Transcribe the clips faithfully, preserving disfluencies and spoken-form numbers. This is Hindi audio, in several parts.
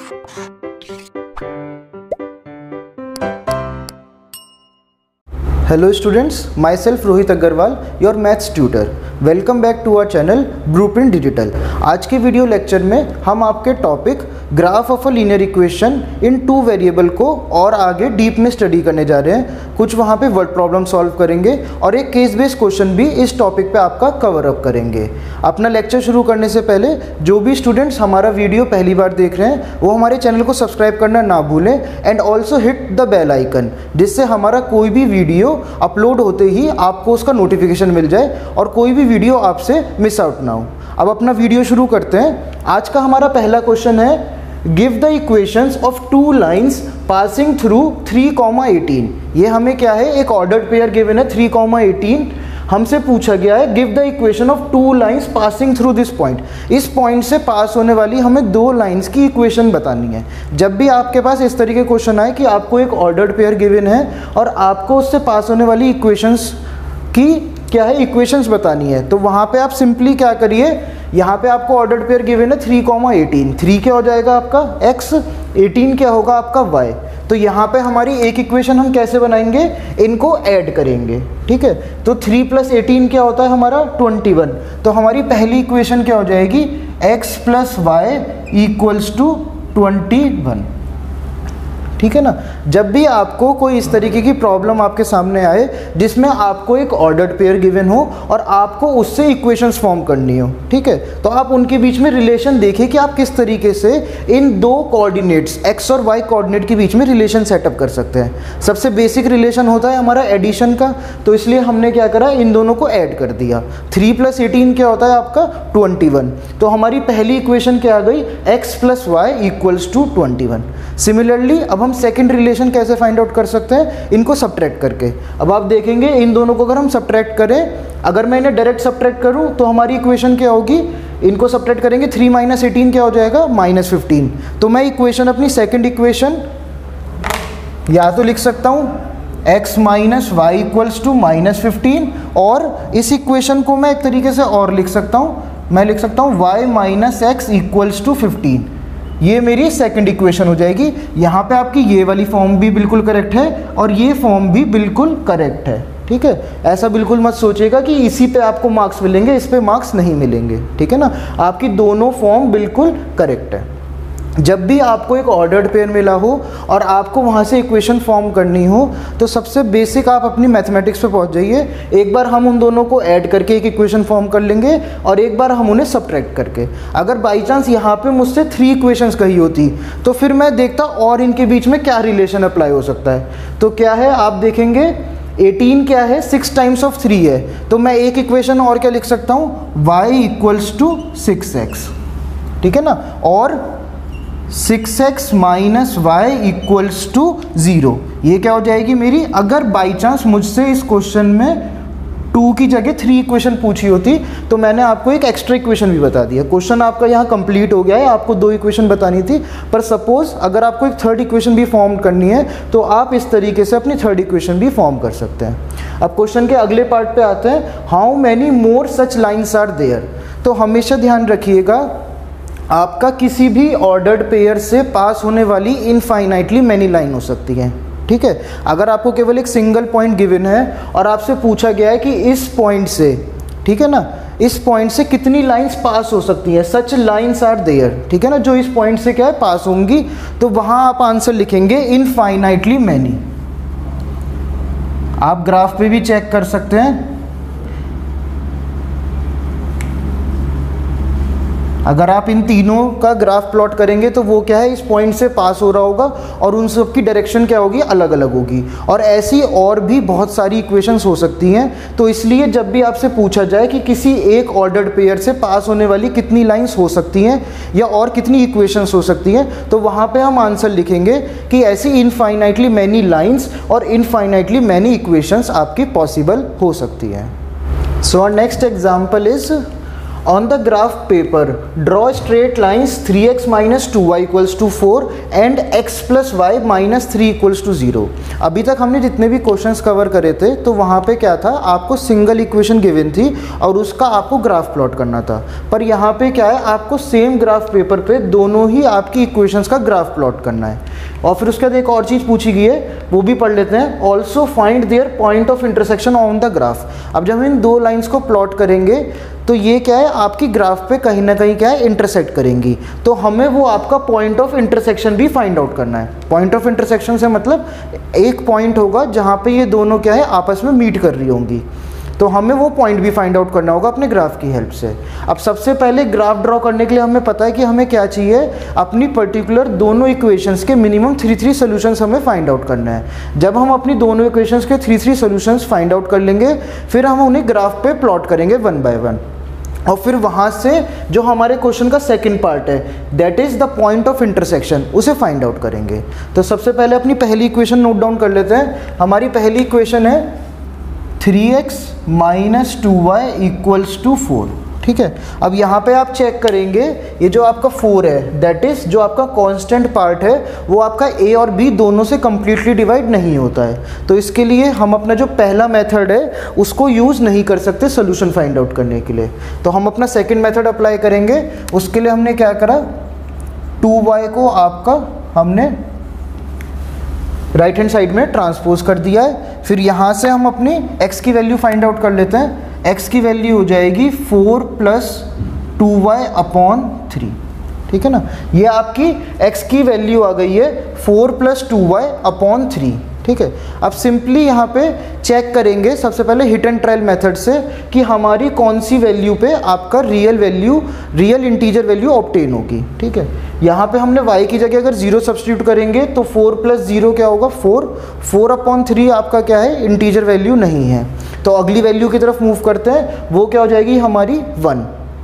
Hello students, myself Rohit Agarwal, your maths tutor. Welcome back to our channel blueprint digital. आज के वीडियो लेक्चर में हम आपके topic graph of a linear equation in two variable को और आगे डीप में स्टडी करने जा रहे हैं। कुछ वहाँ पे वर्ड प्रॉब्लम सॉल्व करेंगे और एक केस बेस्ड क्वेश्चन भी इस टॉपिक पे आपका कवर अप करेंगे। अपना लेक्चर शुरू करने से पहले जो भी स्टूडेंट्स हमारा वीडियो पहली बार देख रहे हैं वो हमारे चैनल को सब्सक्राइब करना ना भूलें and also hit the bell icon, जिससे हमारा कोई भी वीडियो अपलोड होते ही आपको उसका नोटिफिकेशन मिल जाए और कोई भी वीडियो आपसे मिस आउट ना हो। अब अपना वीडियो शुरू करते हैं। आज का हमारा पहला क्वेश्चन है, give the equations of two lines passing through three comma eighteen. ये हमें क्या है, एक ऑर्डर्ड पेयर गिवन है थ्री कॉमा एटीन। हमसे पूछा गया है give the equation of two lines passing through this point. इस पॉइंट से पास होने वाली हमें दो लाइंस की इक्वेशन बतानी है। जब भी आपके पास इस तरीके क्वेश्चन आए कि आपको एक ऑर्डर्ड पेयर गिवन है और आपको उससे पास होने वाली इक्वेशंस की क्या है, इक्वेशंस बतानी है, तो वहाँ पे आप सिंपली क्या करिए, यहाँ पे आपको ऑर्डर्ड पेयर गिवन है थ्री कॉमा एटीन। थ्री क्या हो जाएगा आपका x, एटीन क्या होगा आपका y। तो यहाँ पे हमारी एक इक्वेशन हम कैसे बनाएंगे, इनको ऐड करेंगे। ठीक है, तो थ्री प्लस एटीन क्या होता है हमारा ट्वेंटी वन। तो हमारी पहली इक्वेशन क्या हो जाएगी, x plus y equals to twenty one. ठीक है ना। जब भी आपको कोई इस तरीके की प्रॉब्लम आपके सामने आए जिसमें आपको एक ऑर्डर्ड पेयर गिवन हो और आपको उससे इक्वेशंस फॉर्म करनी हो, ठीक है, तो आप उनके बीच में रिलेशन देखिए कि आप किस तरीके से इन दो कोऑर्डिनेट्स एक्स और वाई कोऑर्डिनेट के बीच में रिलेशन सेटअप कर सकते हैं। सबसे बेसिक रिलेशन होता है हमारा एडिशन का, तो इसलिए हमने क्या करा, इन दोनों को ऐड कर दिया। थ्री प्लस एटीन क्या होता है आपका ट्वेंटी वन। तो हमारी पहली इक्वेशन क्या आ गई, x plus y equals to twenty one. Similarly अब हम सेकंड रिलेशन कैसे फाइंड आउट कर सकते हैं, इनको सब्ट्रैक्ट करके। अब आप देखेंगे इन दोनों को अगर हम सब्ट्रैक्ट करें, अगर मैं इन्हें डायरेक्ट सब्ट्रैक्ट करूं तो हमारी इक्वेशन क्या होगी, इनको सब्ट्रैक्ट करेंगे थ्री माइनस एटीन क्या हो जाएगा माइनस फिफ्टीन। तो मैं इक्वेशन अपनी सेकंड इक्वेशन या तो लिख सकता हूं x minus y equals to minus fifteen, और इस इक्वेशन को मैं एक तरीके से और लिख सकता हूं, मैं लिख सकता हूं y minus x equals to fifteen. ये मेरी सेकंड इक्वेशन हो जाएगी। यहाँ पे आपकी ये वाली फॉर्म भी बिल्कुल करेक्ट है और ये फॉर्म भी बिल्कुल करेक्ट है। ठीक है, ऐसा बिल्कुल मत सोचिएगा कि इसी पे आपको मार्क्स मिलेंगे, इस पे मार्क्स नहीं मिलेंगे। ठीक है ना, आपकी दोनों फॉर्म बिल्कुल करेक्ट है। जब भी आपको एक ऑर्डर्ड पेयर मिला हो और आपको वहाँ से इक्वेशन फॉर्म करनी हो तो सबसे बेसिक आप अपनी मैथमेटिक्स पे पहुँच जाइए। एक बार हम उन दोनों को ऐड करके एक इक्वेशन फॉर्म कर लेंगे और एक बार हम उन्हें सब्ट्रैक्ट करके। अगर बाई चांस यहाँ पे मुझसे थ्री इक्वेशंस कही होती तो फिर मैं देखता और इनके बीच में क्या रिलेशन अप्लाई हो सकता है। तो क्या है, आप देखेंगे एटीन क्या है, सिक्स टाइम्स ऑफ थ्री है, तो मैं एक इक्वेशन और क्या लिख सकता हूँ, y equals to six x. ठीक है ना, और six x minus y equals to zero. ये क्या हो जाएगी मेरी, अगर बाई चांस मुझसे इस क्वेश्चन में टू की जगह थ्री इक्वेशन पूछी होती तो मैंने आपको एक एक्स्ट्रा इक्वेशन भी बता दिया। क्वेश्चन आपका यहाँ कंप्लीट हो गया है, आपको दो इक्वेशन बतानी थी, पर सपोज अगर आपको एक थर्ड इक्वेशन भी फॉर्म करनी है तो आप इस तरीके से अपनी थर्ड इक्वेशन भी फॉर्म कर सकते हैं। अब क्वेश्चन के अगले पार्ट पे आते हैं, how many more such lines are there. तो हमेशा ध्यान रखिएगा, आपका किसी भी ऑर्डर्ड पेयर से पास होने वाली इनफाइनाइटली मैनी लाइन हो सकती है। ठीक है, अगर आपको केवल एक सिंगल पॉइंट गिवन है और आपसे पूछा गया है कि इस पॉइंट से, ठीक है ना, इस पॉइंट से कितनी लाइंस पास हो सकती हैं, सच लाइंस आर देयर। ठीक है ना, जो इस पॉइंट से क्या है पास होंगी, तो वहाँ आप आंसर लिखेंगे इनफाइनाइटली मैनी। आप ग्राफ पे भी चेक कर सकते हैं, अगर आप इन तीनों का ग्राफ प्लॉट करेंगे तो वो क्या है, इस पॉइंट से पास हो रहा होगा और उन सब की डायरेक्शन क्या होगी, अलग अलग होगी। और ऐसी और भी बहुत सारी इक्वेशंस हो सकती हैं। तो इसलिए जब भी आपसे पूछा जाए कि किसी एक ऑर्डर्ड पेयर से पास होने वाली कितनी लाइंस हो सकती हैं या और कितनी इक्वेशंस हो सकती हैं, तो वहाँ पे हम आंसर लिखेंगे कि ऐसी इनफाइनाइटली मैनी लाइंस और इनफाइनाइटली मैनी इक्वेशंस आपकी पॉसिबल हो सकती हैं। So our next example is, on the graph paper draw straight lines three x minus two y equals to four and x plus y minus three equals to zero. अभी तक हमने जितने भी क्वेश्चंस कवर करे थे तो वहाँ पे क्या था, आपको सिंगल इक्वेशन गिवन थी और उसका आपको ग्राफ प्लॉट करना था। पर यहाँ पे क्या है, आपको सेम ग्राफ पेपर पे दोनों ही आपकी इक्वेशंस का ग्राफ प्लॉट करना है। और फिर उसके बाद एक और चीज़ पूछी गई है, वो भी पढ़ लेते हैं। Also find their point of intersection on the graph. अब जब हम इन दो लाइंस को प्लॉट करेंगे तो ये क्या है, आपकी ग्राफ पे कहीं ना कहीं क्या है, इंटरसेक्ट करेंगी। तो हमें वो आपका पॉइंट ऑफ इंटरसेक्शन भी फाइंड आउट करना है। पॉइंट ऑफ इंटरसेक्शन से मतलब एक पॉइंट होगा जहाँ पे ये दोनों क्या है, आपस में मीट कर रही होंगी। तो हमें वो पॉइंट भी फाइंड आउट करना होगा अपने ग्राफ की हेल्प से। अब सबसे पहले ग्राफ ड्रॉ करने के लिए हमें पता है कि हमें क्या चाहिए, अपनी पर्टिकुलर दोनों इक्वेशंस के मिनिमम थ्री थ्री सोल्यूशंस हमें फाइंड आउट करना है। जब हम अपनी दोनों इक्वेशंस के three three solutions find out कर लेंगे, फिर हम उन्हें ग्राफ पे प्लॉट करेंगे वन बाय वन। और फिर वहाँ से जो हमारे क्वेश्चन का सेकंड पार्ट है, that is the point of intersection, उसे फाइंड आउट करेंगे। तो सबसे पहले अपनी पहली इक्वेशन नोट डाउन कर लेते हैं। हमारी पहली इक्वेशन है three x minus two y equals to four. ठीक है, अब यहाँ पे आप चेक करेंगे, ये जो आपका फोर है दैट इज़ जो आपका कांस्टेंट पार्ट है, वो आपका ए और बी दोनों से कम्प्लीटली डिवाइड नहीं होता है। तो इसके लिए हम अपना जो पहला मेथड है उसको यूज़ नहीं कर सकते सोल्यूशन फाइंड आउट करने के लिए। तो हम अपना सेकेंड मेथड अप्लाई करेंगे। उसके लिए हमने क्या करा, टू वाई को आपका हमने राइट हैंड साइड में ट्रांसपोज कर दिया है। फिर यहाँ से हम अपनी x की वैल्यू फाइंड आउट कर लेते हैं। x की वैल्यू हो जाएगी four plus two y upon three. ठीक है ना, ये आपकी x की वैल्यू आ गई है four plus two y upon three. ठीक है, अब सिंपली यहाँ पे चेक करेंगे सबसे पहले हिट एंड ट्रायल मेथड से कि हमारी कौन सी वैल्यू पे आपका real value, real integer value obtain होगी। ठीक है, यहाँ पे हमने y की जगह अगर जीरो सब्स्टिट्यूट करेंगे तो फोर प्लस जीरो क्या होगा, फोर। फोर अपॉन थ्री आपका क्या है, इंटीजर वैल्यू नहीं है। तो अगली वैल्यू की तरफ मूव करते हैं, वो क्या हो जाएगी हमारी वन।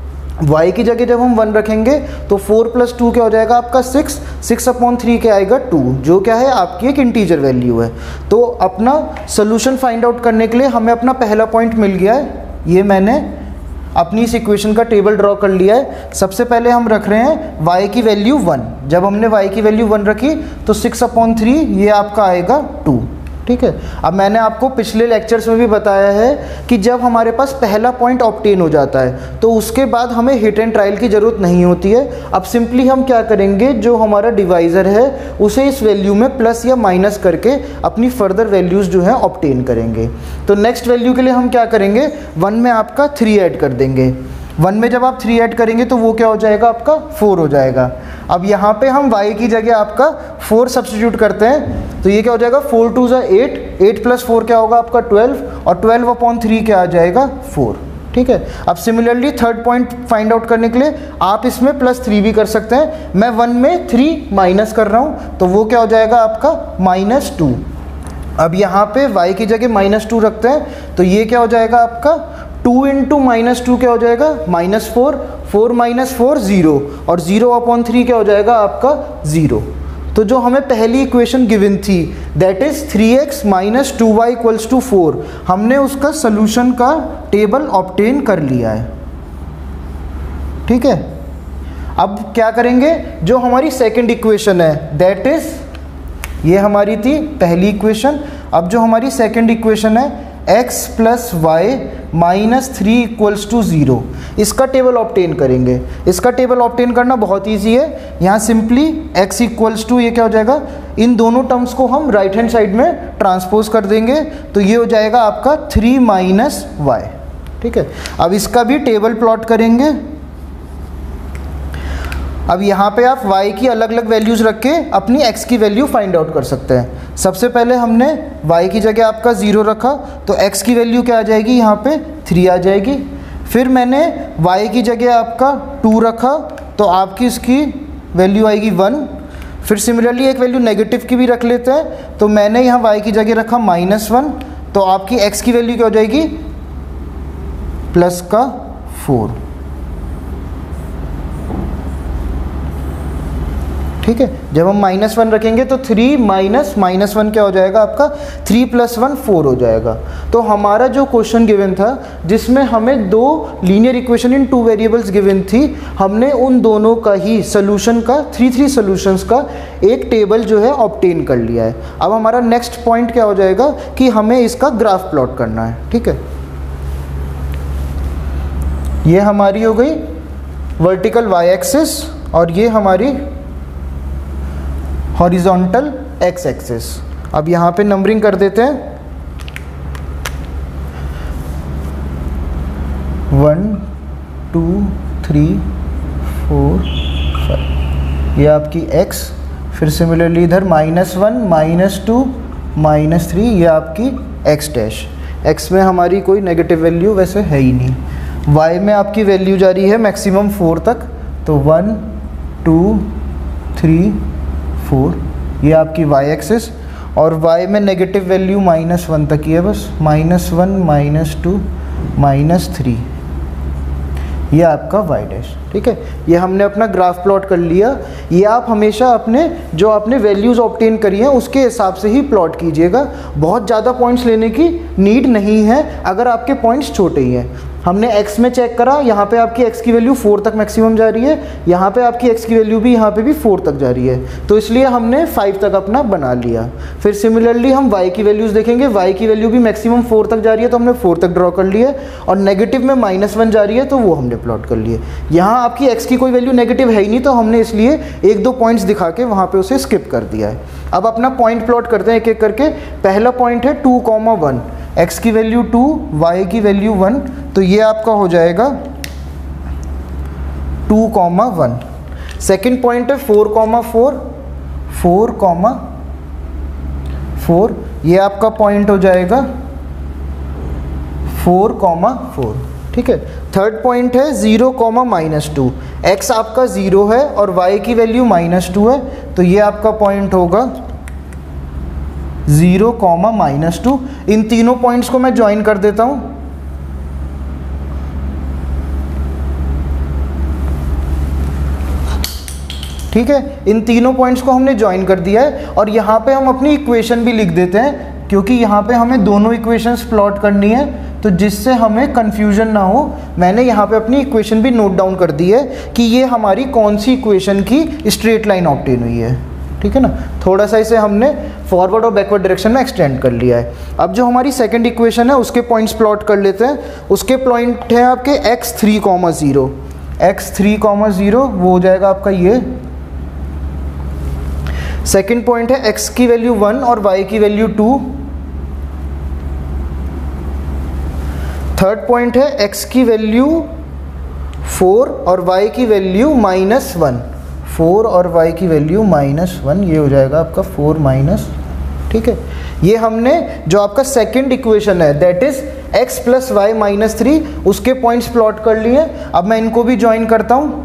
y की जगह जब हम वन रखेंगे तो फोर प्लस टू क्या हो जाएगा आपका सिक्स। सिक्स अपॉन थ्री क्या आएगा, टू, जो क्या है आपकी एक इंटीजर वैल्यू है। तो अपना सोल्यूशन फाइंड आउट करने के लिए हमें अपना पहला पॉइंट मिल गया है। ये मैंने अपनी इस इक्वेशन का टेबल ड्रॉ कर लिया है। सबसे पहले हम रख रहे हैं y की वैल्यू वन। जब हमने y की वैल्यू वन रखी तो सिक्स अपॉन थ्री ये आपका आएगा टू। ठीक है, अब मैंने आपको पिछले लेक्चर्स में भी बताया है कि जब हमारे पास पहला पॉइंट ऑब्टेन हो जाता है तो उसके बाद हमें हिट एंड ट्रायल की ज़रूरत नहीं होती है। अब सिंपली हम क्या करेंगे, जो हमारा डिवाइज़र है उसे इस वैल्यू में प्लस या माइनस करके अपनी फर्दर वैल्यूज़ जो हैं ऑब्टेन करेंगे। तो नेक्स्ट वैल्यू के लिए हम क्या करेंगे, वन में आपका थ्री ऐड कर देंगे। वन में जब आप थ्री ऐड करेंगे तो वो क्या हो जाएगा आपका, फोर हो जाएगा। अब यहाँ पे हम y की जगह आपका फोर सब्स्टिट्यूट करते हैं तो ये क्या हो जाएगा, फोर टू ज़ा एट, एट प्लस फोर क्या होगा आपका ट्वेल्व, और ट्वेल्व अपॉन थ्री क्या आ जाएगा, फोर। ठीक है, अब similarly third point find out करने के लिए आप इसमें प्लस थ्री भी कर सकते हैं। मैं वन में थ्री माइनस कर रहा हूँ तो वो क्या हो जाएगा आपका माइनस टू। अब यहाँ पे y की जगह माइनस टू रखते हैं तो ये क्या हो जाएगा आपका टू इंटू माइनस टू क्या हो जाएगा, minus four. Four minus four zero, और ज़ीरो अपॉन थ्री क्या हो जाएगा आपका ज़ीरो। तो जो हमें पहली इक्वेशन गिवन थी that is three x minus two y equals to four, हमने उसका सोल्यूशन का टेबल ऑब्टेन कर लिया है। ठीक है, अब क्या करेंगे, जो हमारी सेकंड इक्वेशन है दैट इज़, ये हमारी थी पहली इक्वेशन। अब जो हमारी सेकंड इक्वेशन है x plus y minus three equals to zero, इसका टेबल ऑब्टेन करेंगे। इसका टेबल ऑब्टेन करना बहुत इजी है। यहाँ सिंपली x इक्वल्स टू ये क्या हो जाएगा, इन दोनों टर्म्स को हम राइट हैंड साइड में ट्रांसपोज कर देंगे तो ये हो जाएगा आपका थ्री माइनस वाई। ठीक है, अब इसका भी टेबल प्लॉट करेंगे। अब यहाँ पे आप y की अलग अलग वैल्यूज़ रख के अपनी x की वैल्यू फाइंड आउट कर सकते हैं। सबसे पहले हमने y की जगह आपका ज़ीरो रखा तो x की वैल्यू क्या आ जाएगी, यहाँ पे थ्री आ जाएगी। फिर मैंने y की जगह आपका टू रखा तो आपकी इसकी वैल्यू आएगी वन। फिर सिमिलरली एक वैल्यू नेगेटिव की भी रख लेते हैं तो मैंने यहाँ y की जगह रखा माइनस वन, तो आपकी x की वैल्यू क्या हो जाएगी, प्लस का फोर। ठीक है। जब हम माइनस वन रखेंगे तो थ्री माइनस माइनस वन क्या हो जाएगा आपका, थ्री प्लस वन फोर हो जाएगा। तो हमारा जो क्वेश्चन गिवन था जिसमें हमें दो linear equation in two variables given थी, हमने उन दोनों का ही सोल्यूशन का थ्री थ्री सोल्यूशंस का एक टेबल जो है ऑब्टेन कर लिया है। अब हमारा नेक्स्ट पॉइंट क्या हो जाएगा कि हमें इसका ग्राफ प्लॉट करना है। ठीक है, ये हमारी हो गई वर्टिकल वाई एक्सिस और ये हमारी हॉरिजॉन्टल एक्स एक्सिस। अब यहाँ पे नंबरिंग कर देते हैं, one two three four five, ये आपकी x, फिर सिमिलरली इधर minus one minus two minus three, ये आपकी x डैश। x में हमारी कोई नेगेटिव वैल्यू वैसे है ही नहीं। y में आपकी वैल्यू जा रही है मैक्सिमम फोर तक, तो वन टू थ्री फोर, ये आपकी वाई एक्सिस, और y में नेगेटिव वैल्यू माइनस वन तक ही है बस, minus one minus two minus three, ये आपका y डैश। ठीक है, ये हमने अपना ग्राफ प्लॉट कर लिया। ये आप हमेशा अपने जो आपने वैल्यूज़ ऑब्टेन करी हैं उसके हिसाब से ही प्लॉट कीजिएगा। बहुत ज़्यादा पॉइंट्स लेने की नीड नहीं है अगर आपके पॉइंट्स छोटे ही हैं। हमने x में चेक करा, यहाँ पे आपकी x की वैल्यू फोर तक मैक्सिमम जा रही है, यहाँ पे आपकी x की वैल्यू भी यहाँ पे भी फोर तक जा रही है, तो इसलिए हमने फाइव तक अपना बना लिया। फिर सिमिलरली हम y की वैल्यूज़ देखेंगे, y की वैल्यू भी मैक्सिमम फोर तक जा रही है तो हमने फोर तक ड्रॉ कर लिया, और नेगेटिव में माइनस वन जा रही है तो वो हमने प्लॉट कर लिए। यहाँ आपकी x की कोई वैल्यू नेगेटिव है ही नहीं, तो हमने इसलिए एक दो पॉइंट्स दिखा के वहाँ पर उसे स्किप कर दिया है। अब अपना पॉइंट प्लॉट करते हैं एक एक करके। पहला पॉइंट है टू कॉमा वन, x की वैल्यू टू, y की वैल्यू वन, तो ये आपका हो जाएगा two comma one. Second point है four comma four, four comma four, ये आपका पॉइंट हो जाएगा फोर कॉमा फोर। ठीक है, थर्ड पॉइंट है zero comma minus two, x आपका ज़ीरो है और y की वैल्यू माइनस टू है, तो ये आपका पॉइंट होगा ज़ीरो कॉमा माइनस टू। इन तीनों पॉइंट्स को मैं ज्वाइन कर देता हूं, ठीक है, इन तीनों पॉइंट्स को हमने ज्वाइन कर दिया है। और यहाँ पे हम अपनी इक्वेशन भी लिख देते हैं, क्योंकि यहाँ पे हमें दोनों इक्वेशंस प्लॉट करनी है, तो जिससे हमें कंफ्यूजन ना हो, मैंने यहाँ पे अपनी इक्वेशन भी नोट डाउन कर दी है कि ये हमारी कौन सी इक्वेशन की स्ट्रेट लाइन ऑब्टेन हुई है। ठीक है ना, थोड़ा सा इसे हमने फॉरवर्ड और बैकवर्ड डायरेक्शन में एक्सटेंड कर लिया है। अब जो हमारी सेकंड इक्वेशन है उसके पॉइंट्स प्लॉट कर लेते हैं। उसके पॉइंट है आपके x three comma zero, x three comma zero वो हो जाएगा आपका ये। सेकंड पॉइंट है x की वैल्यू वन और y की वैल्यू टू। थर्ड पॉइंट है x की वैल्यू फोर और y की वैल्यू माइनस वन, फोर और y की वैल्यू माइनस वन, ये हो जाएगा आपका फोर माइनस। ठीक है, ये हमने जो आपका सेकंड इक्वेशन है that is x plus y minus three, उसके पॉइंट्स प्लॉट कर लिए। अब मैं इनको भी ज्वाइन करता हूं।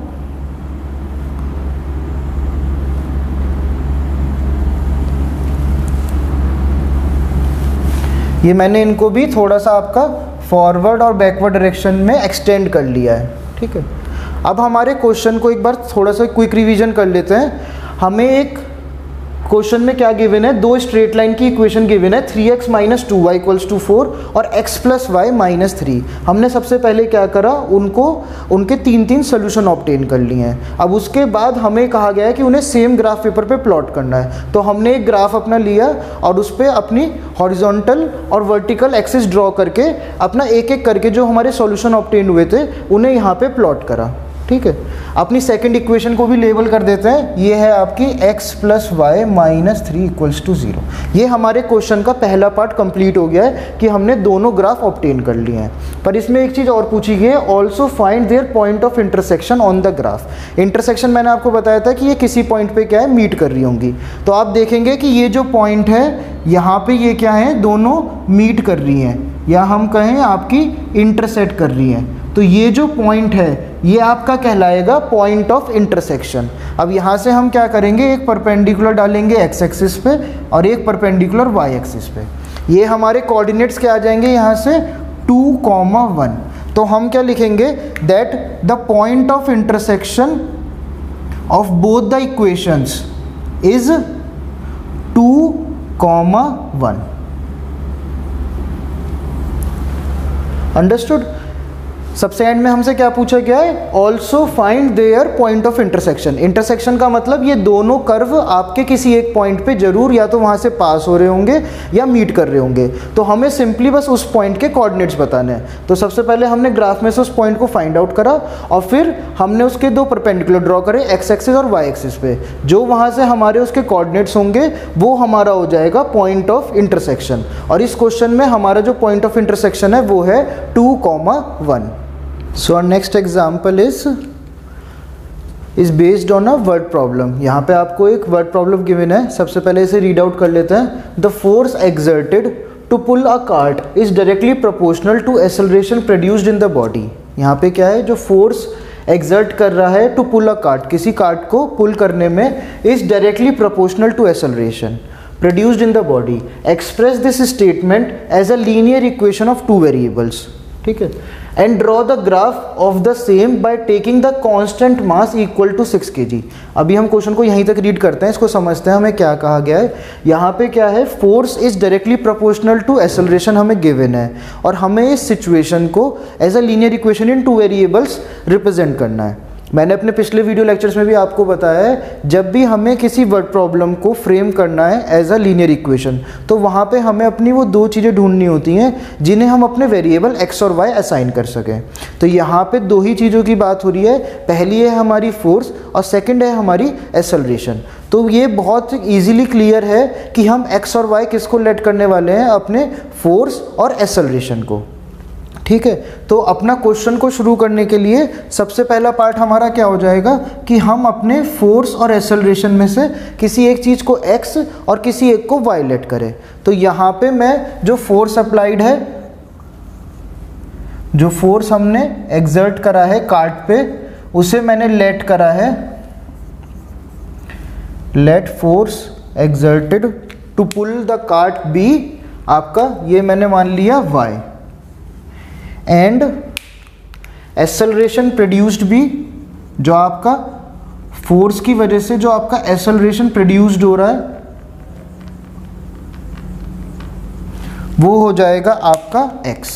ये मैंने इनको भी थोड़ा सा आपका फॉरवर्ड और बैकवर्ड डायरेक्शन में एक्सटेंड कर लिया है। ठीक है, अब हमारे क्वेश्चन को एक बार थोड़ा सा क्विक रिवीजन कर लेते हैं। हमें एक क्वेश्चन में क्या गिवन है, दो स्ट्रेट लाइन की इक्वेशन गिवन है, three x minus two y equals to four और x plus y minus three. हमने सबसे पहले क्या करा, उनको उनके तीन तीन सोल्यूशन ऑब्टेन कर लिए हैं। अब उसके बाद हमें कहा गया है कि उन्हें सेम ग्राफ पेपर पे प्लॉट करना है, तो हमने एक ग्राफ अपना लिया और उस पर अपनी हॉरिजॉन्टल और वर्टिकल एक्सिस ड्रॉ करके अपना एक एक करके जो हमारे सॉल्यूशन ऑब्टेन हुए थे उन्हें यहाँ पे प्लॉट करा। ठीक है, अपनी सेकंड इक्वेशन को भी लेबल कर देते हैं। ये है आपकी x plus y minus three equals to zero. ये हमारे क्वेश्चन का पहला पार्ट कंप्लीट हो गया है कि हमने दोनों ग्राफ ऑब्टेन कर लिए हैं। पर इसमें एक चीज़ और पूछी गई है, also find their point of intersection on the graph. Intersection मैंने आपको बताया था कि ये किसी पॉइंट पे क्या है, मीट कर रही होंगी। तो आप देखेंगे कि ये जो पॉइंट है यहाँ पे ये क्या है, दोनों मीट कर रही हैं, या हम कहें आपकी इंटरसेक्ट कर रही हैं। तो ये जो पॉइंट है ये आपका कहलाएगा पॉइंट ऑफ इंटरसेक्शन। अब यहाँ से हम क्या करेंगे, एक परपेंडिकुलर डालेंगे एक्स एक्सिस पे और एक परपेंडिकुलर वाई एक्सिस पे। ये हमारे कोऑर्डिनेट्स क्या आ जाएंगे यहाँ से, टू कॉमा वन। तो हम क्या लिखेंगे, that the point of intersection of both the equations is two comma one. Understood. सबसे एंड में हमसे क्या पूछा गया है, also find their point of intersection. Intersection का मतलब ये दोनों कर्व आपके किसी एक पॉइंट पे जरूर या तो वहाँ से पास हो रहे होंगे या मीट कर रहे होंगे, तो हमें सिंपली बस उस पॉइंट के कोऑर्डिनेट्स बताने हैं। तो सबसे पहले हमने ग्राफ में से उस पॉइंट को फाइंड आउट करा और फिर हमने उसके दो परपेंडिकुलर ड्रॉ करे, एक्स एक्सिस और वाई एक्सिस पे। जो वहाँ से हमारे उसके कोऑर्डिनेट्स होंगे वो हमारा हो जाएगा पॉइंट ऑफ इंटरसेक्शन। और इस क्वेश्चन में हमारा जो पॉइंट ऑफ इंटरसेक्शन है वो है two comma one. So our next example is is based on a word problem। यहाँ पे आपको एक word problem given है, सबसे पहले इसे read out कर लेते हैं। The force exerted to pull a cart is directly proportional to acceleration produced in the body। यहाँ पे क्या है, जो force exert कर रहा है to pull a cart, किसी cart को pull करने में, is directly proportional to acceleration produced in the body। Express this statement as a linear equation of two variables। ठीक है। And draw the graph of the same by taking the constant mass equal to six K G. अभी हम क्वेश्चन को यहीं तक रीड करते हैं, इसको समझते हैं हमें क्या कहा गया है। यहाँ पे क्या है, force is directly proportional to acceleration हमें गिवन है और हमें इस सिचुएशन को as a linear equation in two variables represent करना है। मैंने अपने पिछले वीडियो लेक्चर्स में भी आपको बताया है, जब भी हमें किसी वर्ड प्रॉब्लम को फ्रेम करना है एज अ लीनियर इक्वेशन, तो वहाँ पे हमें अपनी वो दो चीज़ें ढूंढनी होती हैं जिन्हें हम अपने वेरिएबल एक्स और वाई असाइन कर सकें। तो यहाँ पे दो ही चीज़ों की बात हो रही है, पहली है हमारी फोर्स और सेकंड है हमारी एक्सेलरेशन। तो ये बहुत इजीली क्लियर है कि हम एक्स और वाई किसको लेट करने वाले हैं, अपने फोर्स और एक्सेलरेशन को। ठीक है। तो अपना क्वेश्चन को शुरू करने के लिए सबसे पहला पार्ट हमारा क्या हो जाएगा कि हम अपने फोर्स और एक्सेलरेशन में से किसी एक चीज़ को एक्स और किसी एक को वाई लेट करें। तो यहाँ पे मैं जो फोर्स अप्लाइड है, जो फोर्स हमने एक्सर्ट करा है कार्ट पे, उसे मैंने लेट करा है let force exerted to pull the cart B, आपका ये मैंने मान लिया वाई। एंड एक्सेलरेशन प्रोड्यूस्ड भी, जो आपका फोर्स की वजह से जो आपका एक्सेलरेशन प्रोड्यूस्ड हो रहा है वो हो जाएगा आपका x।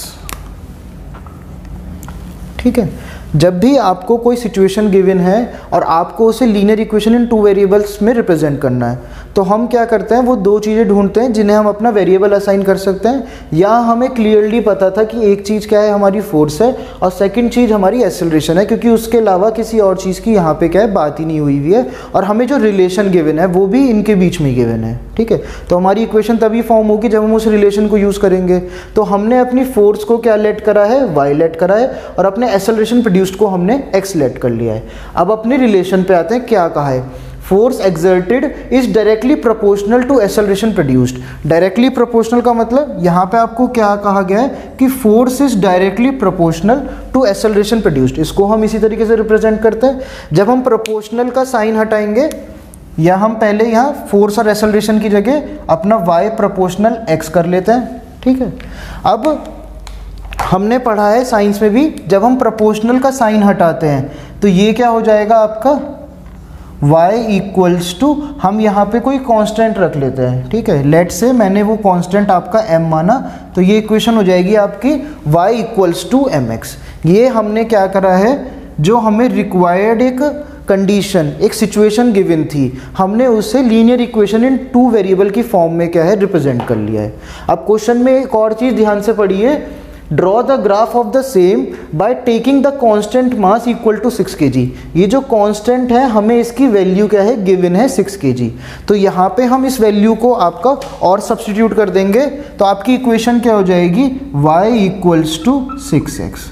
ठीक है। जब भी आपको कोई सिचुएशन गिवन है और आपको उसे linear equation in two variables में रिप्रेजेंट करना है, तो हम क्या करते हैं, वो दो चीज़ें ढूंढते हैं जिन्हें हम अपना वेरिएबल असाइन कर सकते हैं। या हमें क्लियरली पता था कि एक चीज़ क्या है, हमारी फोर्स है, और सेकंड चीज़ हमारी एक्सेलरेशन है, क्योंकि उसके अलावा किसी और चीज़ की यहाँ पे क्या है, बात ही नहीं हुई हुई है। और हमें जो रिलेशन गिवन है वो भी इनके बीच में गिवन है। ठीक है। तो हमारी इक्वेशन तभी फॉर्म होगी जब हम उस रिलेशन को यूज़ करेंगे। तो हमने अपनी फोर्स को क्या लेट करा है, वाई लेट करा है, और अपने एक्सेलरेशन प्रोड्यूस्ड को हमने एक्स लेट कर लिया है। अब अपने रिलेशन पे आते हैं, क्या कहा है, force exerted is directly proportional to acceleration produced. Directly proportional का मतलब यहाँ पे आपको क्या कहा गया है कि force is directly proportional to acceleration produced. इसको हम इसी तरीके से रिप्रेजेंट करते हैं। जब हम प्रोपोर्शनल का साइन हटाएंगे, या हम पहले यहाँ फोर्स और एक्सेलरेशन की जगह अपना वाई प्रोपोर्शनल एक्स कर लेते हैं। ठीक है। अब हमने पढ़ा है साइंस में भी, जब हम प्रोपोर्शनल का साइन हटाते हैं तो ये क्या हो जाएगा आपका y इक्वल्स टू, हम यहाँ पे कोई कांस्टेंट रख लेते हैं। ठीक है। लेट से मैंने वो कांस्टेंट आपका m माना, तो ये इक्वेशन हो जाएगी आपकी y equals to m x. ये हमने क्या करा है, जो हमें रिक्वायर्ड एक कंडीशन, एक सिचुएशन गिवन थी, हमने उसे linear equation in two variable की फॉर्म में क्या है, रिप्रेजेंट कर लिया है। अब क्वेश्चन में एक और चीज़ ध्यान से पढ़िए, draw the graph of the same by taking the constant mass equal to six K G. ये जो कांस्टेंट है, हमें इसकी वैल्यू क्या है, गिवन है सिक्स के जी। तो यहाँ पे हम इस वैल्यू को आपका और सब्स्टिट्यूट कर देंगे, तो आपकी इक्वेशन क्या हो जाएगी, y equals to six x.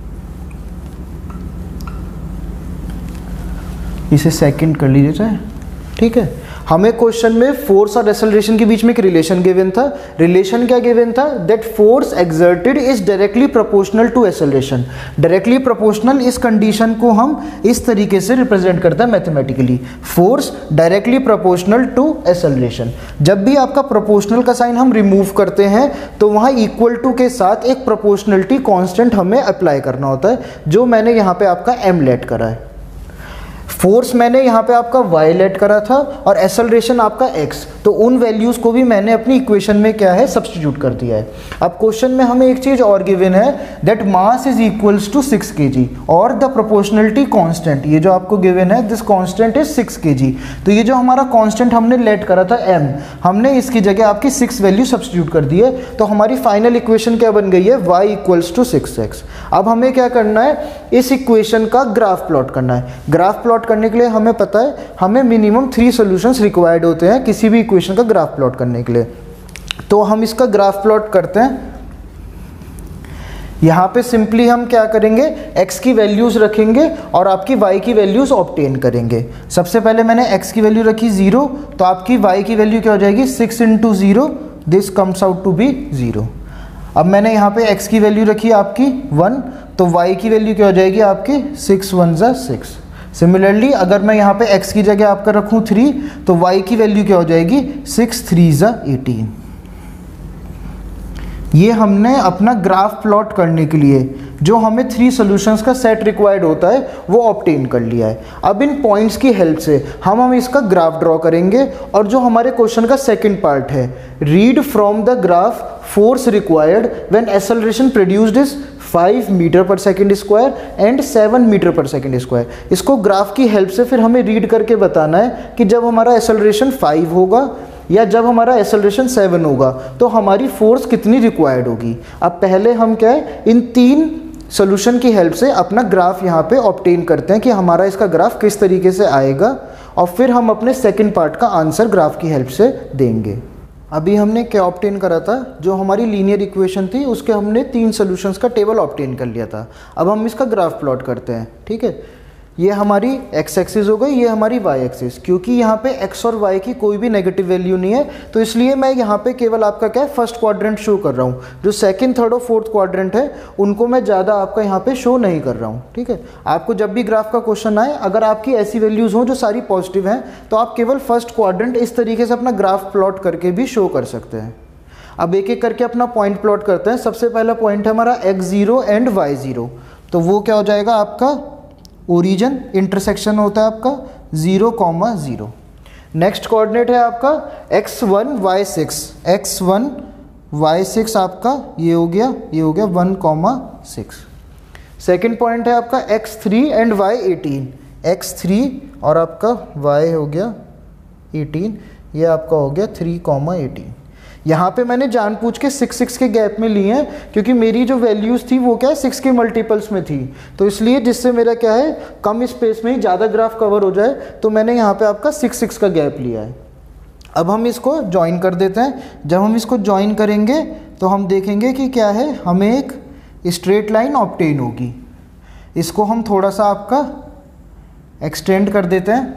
इसे सेकंड कर लीजिए चाहे। ठीक है। हमें क्वेश्चन में फोर्स और एक्सेलरेशन के बीच में एक रिलेशन गिवन था। रिलेशन क्या गिवन था, that force exerted is directly proportional to acceleration. Directly proportional, इस कंडीशन को हम इस तरीके से रिप्रेजेंट करते हैं mathematically, force directly proportional to acceleration. जब भी आपका प्रोपोर्शनल का साइन हम रिमूव करते हैं तो वहाँ इक्वल टू के साथ एक प्रोपोर्शनलिटी कॉन्स्टेंट हमें अप्लाई करना होता है, जो मैंने यहाँ पे आपका एम लेट करा है। फोर्स मैंने यहाँ पे आपका y लेट करा था और एक्सेलरेशन आपका x, तो उन वैल्यूज़ को भी मैंने अपनी इक्वेशन में क्या है सब्स्टिट्यूट कर दिया है। अब क्वेश्चन में हमें एक चीज़ और गिवन है that mass is equals to six K G और द प्रोपोर्शनलिटी कांस्टेंट, ये जो आपको गिवन है this constant is six K जी। तो ये जो हमारा कांस्टेंट हमने लेट करा था m, हमने इसकी जगह आपकी सिक्स वैल्यू सब्स्टिट्यूट कर दी है, तो हमारी फाइनल इक्वेशन क्या बन गई है y equals to six x. अब हमें क्या करना है, इस इक्वेशन का ग्राफ प्लॉट करना है। ग्राफ प्लॉट करने के लिए हमें पता है हमें मिनिमम थ्री सॉल्यूशंस रिक्वायर्ड होते हैं किसी भी इक्वेशन का ग्राफ प्लॉट करने के लिए। तो हम इसका ग्राफ प्लॉट करते हैं। यहाँ पे सिंपली हम क्या करेंगे, x की वैल्यूज़ रखेंगे और आपकी y की वैल्यूज़ ऑब्टेन करेंगे। सबसे पहले मैंने x की वैल्यू रखी ज़ीरो, तो आपकी y की वैल्यू क्या हो जाएगी, six into zero, this comes out to be zero. अब मैंने यहाँ पे x की वैल्यू रखी आपकी वन, तो y की वैल्यू क्या हो जाएगी आपकी सिक्स वन ज़ा सिक्स। सिमिलरली अगर मैं यहाँ पे x की जगह आपका रखूँ थ्री, तो y की वैल्यू क्या हो जाएगी सिक्स थ्री ज़ा एटीन। ये हमने अपना ग्राफ प्लॉट करने के लिए जो हमें थ्री सॉल्यूशंस का सेट रिक्वायर्ड होता है वो ऑब्टेन कर लिया है। अब इन पॉइंट्स की हेल्प से हम हम इसका ग्राफ ड्रॉ करेंगे और जो हमारे क्वेश्चन का सेकंड पार्ट है, read from the graph force required when acceleration produced is five metre per second square and seven metre per second square. इसको ग्राफ की हेल्प से फिर हमें रीड करके बताना है कि जब हमारा एक्सेलरेशन फाइव होगा या जब हमारा एक्सेलरेशन सेवन होगा तो हमारी फोर्स कितनी रिक्वायर्ड होगी। अब पहले हम क्या है, इन तीन सॉल्यूशन की हेल्प से अपना ग्राफ यहाँ पे ऑब्टेन करते हैं कि हमारा इसका ग्राफ किस तरीके से आएगा, और फिर हम अपने सेकंड पार्ट का आंसर ग्राफ की हेल्प से देंगे। अभी हमने क्या ऑब्टेन करा था, जो हमारी लीनियर इक्वेशन थी उसके हमने तीन सॉल्यूशंस का टेबल ऑब्टेन कर लिया था। अब हम इसका ग्राफ प्लॉट करते हैं। ठीक है, ये हमारी x एक्सिस हो गई, ये हमारी y एक्सिस। क्योंकि यहाँ पे x और y की कोई भी नेगेटिव वैल्यू नहीं है तो इसलिए मैं यहाँ पे केवल आपका क्या है फर्स्ट क्वाड्रेंट शो कर रहा हूँ। जो सेकंड, थर्ड और फोर्थ क्वाड्रेंट है उनको मैं ज़्यादा आपका यहाँ पे शो नहीं कर रहा हूँ। ठीक है, आपको जब भी ग्राफ का क्वेश्चन आए, अगर आपकी ऐसी वैल्यूज़ हों जो सारी पॉजिटिव हैं, तो आप केवल फर्स्ट क्वाड्रेंट इस तरीके से अपना ग्राफ प्लॉट करके भी शो कर सकते हैं। अब एक एक करके अपना पॉइंट प्लॉट करते हैं। सबसे पहला पॉइंट है हमारा x zero and y zero, तो वो क्या हो जाएगा आपका ओरिजिन, इंटरसेक्शन होता है आपका zero comma zero. Next coordinate है आपका x one y six, x one y six आपका ये हो गया, ये हो गया one comma six. Second point है आपका x three and y eighteen, x three और आपका वाई हो गया एटीन, ये आपका हो गया थ्री कॉमा एटीन। यहाँ पे मैंने जानबूझ के सिक्स सिक्स के गैप में लिए हैं क्योंकि मेरी जो वैल्यूज़ थी वो क्या है सिक्स के मल्टीपल्स में थी, तो इसलिए जिससे मेरा क्या है कम स्पेस में ही ज़्यादा ग्राफ कवर हो जाए, तो मैंने यहाँ पे आपका सिक्स सिक्स का गैप लिया है। अब हम इसको ज्वाइन कर देते हैं। जब हम इसको ज्वाइन करेंगे तो हम देखेंगे कि क्या है, हमें एक स्ट्रेट लाइन ऑब्टेन होगी। इसको हम थोड़ा सा आपका एक्सटेंड कर देते हैं।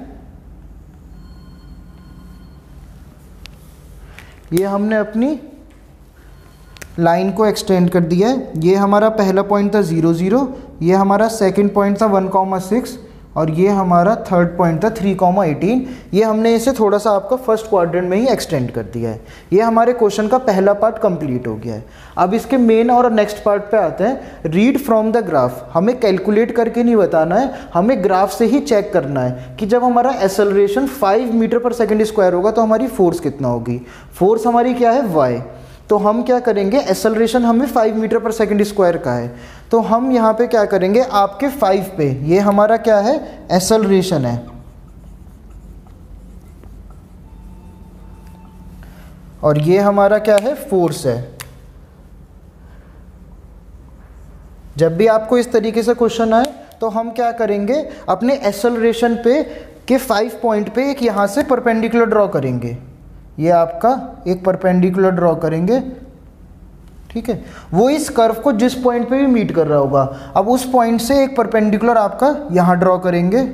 ये हमने अपनी लाइन को एक्सटेंड कर दिया है। ये हमारा पहला पॉइंट था ज़ीरो ज़ीरो, ये हमारा सेकंड पॉइंट था वन कॉमा सिक्स और ये हमारा थर्ड पॉइंट था थ्री कॉमा एटीन। ये हमने इसे थोड़ा सा आपका फर्स्ट क्वाड्रेंट में ही एक्सटेंड कर दिया है। ये हमारे क्वेश्चन का पहला पार्ट कंप्लीट हो गया है। अब इसके मेन और नेक्स्ट पार्ट पे आते हैं। रीड फ्रॉम द ग्राफ, हमें कैलकुलेट करके नहीं बताना है, हमें ग्राफ से ही चेक करना है कि जब हमारा acceleration five metre per second square होगा तो हमारी फोर्स कितना होगी। फोर्स हमारी क्या है वाई, तो हम क्या करेंगे, एक्सेलरेशन हमें five metre per second square का है, तो हम यहाँ पे क्या करेंगे आपके फाइव पे, ये हमारा क्या है एक्सेलरेशन है और ये हमारा क्या है फोर्स है। जब भी आपको इस तरीके से क्वेश्चन आए तो हम क्या करेंगे, अपने एक्सेलरेशन पे के फाइव पॉइंट पे एक यहाँ से परपेंडिकुलर ड्रॉ करेंगे। ये आपका एक परपेंडिकुलर ड्रॉ करेंगे, ठीक है, वो इस कर्व को जिस पॉइंट पे भी मीट कर रहा होगा। अब उस पॉइंट से एक परपेंडिकुलर आपका यहाँ ड्रॉ करेंगे,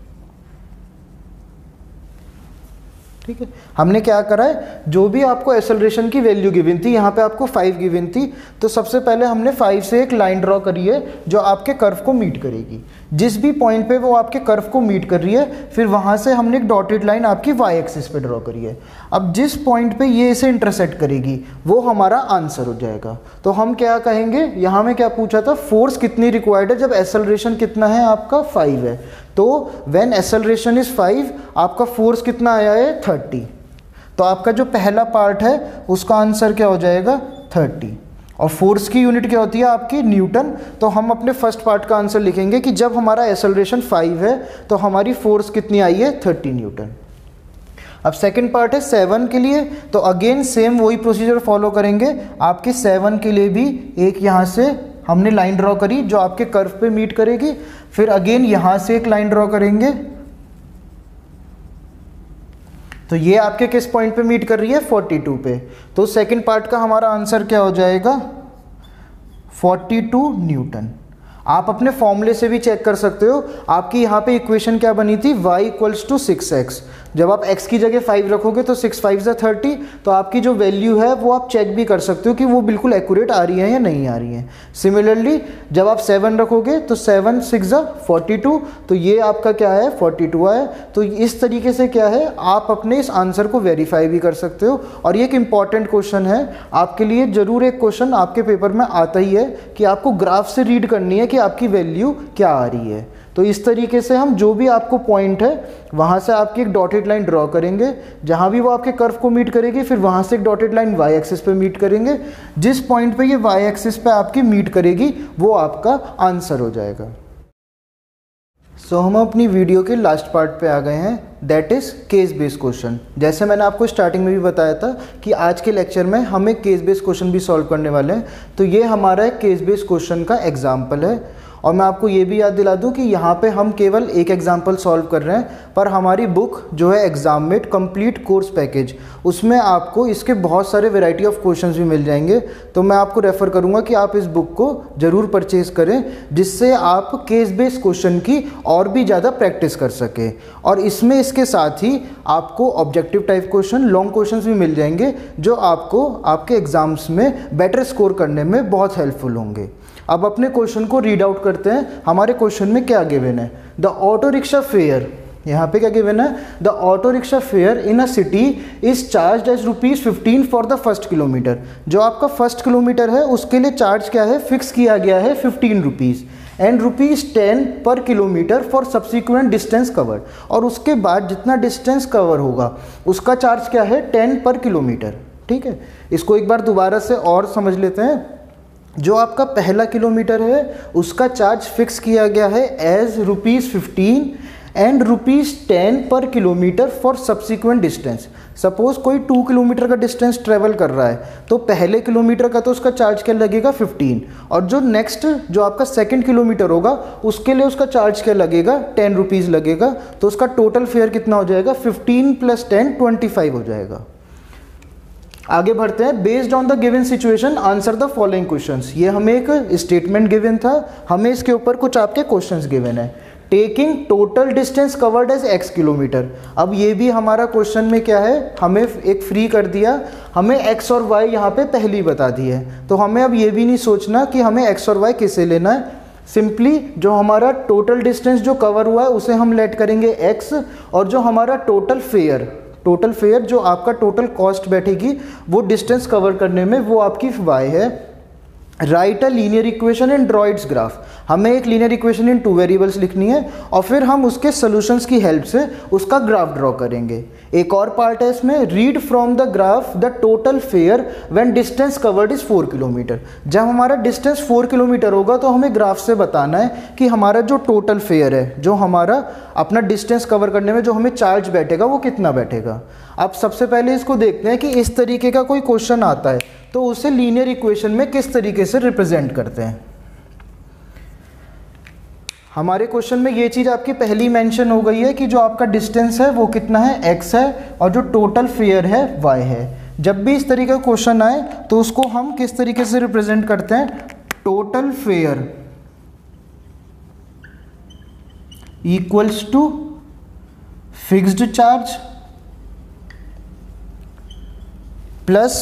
ठीक है। हमने क्या करा है, जो भी आपको एक्सेलरेशन की वैल्यू गिवन थी, यहाँ पे आपको फाइव गिवन थी, तो सबसे पहले हमने फाइव से एक लाइन ड्रॉ करी है जो आपके कर्व को मीट करेगी। जिस भी पॉइंट पे वो आपके कर्व को मीट कर रही है, फिर वहाँ से हमने एक डॉटेड लाइन आपकी वाई एक्सिस पे ड्रॉ करी है। अब जिस पॉइंट पे ये इसे इंटरसेक्ट करेगी वो हमारा आंसर हो जाएगा। तो हम क्या कहेंगे, यहाँ में क्या पूछा था, फोर्स कितनी रिक्वायर्ड है जब एक्सेलरेशन कितना है आपका फाइव है, तो व्हेन एक्सेलरेशन इज फाइव, आपका फोर्स कितना आया है थर्टी। तो आपका जो पहला पार्ट है उसका आंसर क्या हो जाएगा थर्टी। और फोर्स की यूनिट क्या होती है आपकी न्यूटन। तो हम अपने फर्स्ट पार्ट का आंसर लिखेंगे कि जब हमारा एक्सेलरेशन फाइव है तो हमारी फोर्स कितनी आई है थर्टी न्यूटन। अब सेकंड पार्ट है सेवन के लिए, तो अगेन सेम वही प्रोसीजर फॉलो करेंगे। आपके सेवन के लिए भी एक यहाँ से हमने लाइन ड्रॉ करी जो आपके कर्व पे मीट करेगी, फिर अगेन यहाँ से एक लाइन ड्रॉ करेंगे, तो ये आपके किस पॉइंट पे मीट कर रही है फोर्टी टू पे। तो सेकंड पार्ट का हमारा आंसर क्या हो जाएगा फोर्टी टू न्यूटन। आप अपने फॉर्मूले से भी चेक कर सकते हो, आपकी यहाँ पे इक्वेशन क्या बनी थी y equals to six x. जब आप x की जगह फाइव रखोगे तो सिक्स फाइव ज़ा थर्टी, तो आपकी जो वैल्यू है वो आप चेक भी कर सकते हो कि वो बिल्कुल एक्यूरेट आ रही है या नहीं आ रही है। सिमिलरली जब आप सेवन रखोगे तो सेवन सिक्स ज़ा फोर्टी टू, तो ये आपका क्या है फोर्टी टू आया। तो इस तरीके से क्या है आप अपने इस आंसर को वेरीफाई भी कर सकते हो। और ये एक इंपॉर्टेंट क्वेश्चन है आपके लिए, ज़रूर एक क्वेश्चन आपके पेपर में आता ही है कि आपको ग्राफ से रीड करनी है कि आपकी वैल्यू क्या आ रही है। तो इस तरीके से हम जो भी आपको पॉइंट है वहाँ से आपकी एक डॉटेड लाइन ड्रॉ करेंगे, जहाँ भी वो आपके कर्व को मीट करेगी, फिर वहाँ से एक डॉटेड लाइन वाई एक्सिस पे मीट करेंगे। जिस पॉइंट पे ये वाई एक्सिस पे आपकी मीट करेगी वो आपका आंसर हो जाएगा। सो so, हम अपनी वीडियो के लास्ट पार्ट पे आ गए हैं, that is case based question. जैसे मैंने आपको स्टार्टिंग में भी बताया था कि आज के लेक्चर में हम एक केस बेस्ड क्वेश्चन भी सॉल्व करने वाले हैं। तो ये हमारा एक केस बेस्ड क्वेश्चन का एग्जाम्पल है। और मैं आपको ये भी याद दिला दूं कि यहाँ पे हम केवल एक एग्जाम्पल सॉल्व कर रहे हैं, पर हमारी बुक जो है एग्जाममेट कंप्लीट कोर्स पैकेज, उसमें आपको इसके बहुत सारे वैरायटी ऑफ क्वेश्चंस भी मिल जाएंगे। तो मैं आपको रेफ़र करूँगा कि आप इस बुक को ज़रूर परचेज़ करें, जिससे आप केस बेस्ड क्वेश्चन की और भी ज़्यादा प्रैक्टिस कर सकें। और इसमें इसके साथ ही आपको objective type question, long question भी मिल जाएंगे जो आपको आपके एग्ज़ाम्स में बेटर स्कोर करने में बहुत हेल्पफुल होंगे। अब अपने क्वेश्चन को रीड आउट करते हैं। हमारे क्वेश्चन में क्या गिवन है, द ऑटो रिक्शा फेयर, यहाँ पे क्या गिवन है, the auto rickshaw fare in a city is charge as rupees fifteen for the first kilometre. जो आपका फर्स्ट किलोमीटर है उसके लिए चार्ज क्या है, फिक्स किया गया है fifteen rupees, and rupees ten per kilometre for subsequent distance covered. और उसके बाद जितना डिस्टेंस कवर होगा उसका चार्ज क्या है टेन पर किलोमीटर। ठीक है, इसको एक बार दोबारा से और समझ लेते हैं। जो आपका पहला किलोमीटर है उसका चार्ज फिक्स किया गया है as rupees fifteen and rupees ten per kilometre for subsequent distance. Suppose कोई टू किलोमीटर का डिस्टेंस ट्रेवल कर रहा है तो पहले किलोमीटर का तो उसका चार्ज क्या लगेगा फिफ्टीन, और जो नेक्स्ट जो आपका सेकंड किलोमीटर होगा उसके लिए उसका चार्ज क्या लगेगा टेन रुपीज़ लगेगा। तो उसका टोटल फेयर कितना हो जाएगा, fifteen plus ten twenty five हो जाएगा। आगे बढ़ते हैं। Based on the given situation answer the following questions. ये हमें एक स्टेटमेंट गिवन था, हमें इसके ऊपर कुछ आपके क्वेश्चंस गिवन है। Taking total distance covered as x kilometre. अब ये भी हमारा क्वेश्चन में क्या है, हमें एक फ्री कर दिया, हमें एक्स और वाई यहाँ पे पहले ही बता दी है। तो हमें अब ये भी नहीं सोचना कि हमें एक्स और वाई किसे लेना है, सिंपली जो हमारा टोटल डिस्टेंस जो कवर हुआ है उसे हम लेट करेंगे एक्स, और जो हमारा टोटल फेयर टोटल फेयर जो आपका टोटल कॉस्ट बैठेगी वो डिस्टेंस कवर करने में वो आपकी वाई है। Write a linear equation in draw its graph. हमें एक linear equation in two variables लिखनी है और फिर हम उसके सॉल्यूशंस की हेल्प से उसका ग्राफ ड्रॉ करेंगे। एक और पार्ट है इसमें, read from the graph the total fare when distance covered is four kilometre. जब हमारा डिस्टेंस फोर किलोमीटर होगा तो हमें ग्राफ से बताना है कि हमारा जो टोटल फेयर है, जो हमारा अपना डिस्टेंस कवर करने में जो हमें चार्ज बैठेगा वो कितना बैठेगा। अब सबसे पहले इसको देखते हैं कि इस तरीके का कोई क्वेश्चन आता है तो उसे लीनियर इक्वेशन में किस तरीके से रिप्रेजेंट करते हैं। हमारे क्वेश्चन में ये चीज़ आपकी पहली मेंशन हो गई है कि जो आपका डिस्टेंस है वो कितना है x है और जो टोटल फेयर है y है। जब भी इस तरीके का क्वेश्चन आए तो उसको हम किस तरीके से रिप्रेजेंट करते हैं, total fare equals to fixed charge plus